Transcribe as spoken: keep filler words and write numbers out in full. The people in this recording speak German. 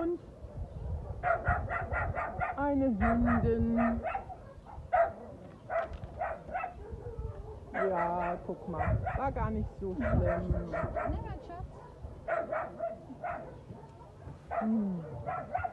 Und eine Hündin. Ja, guck mal, war gar nicht so schlimm. Ne, mein Schatz? Hm.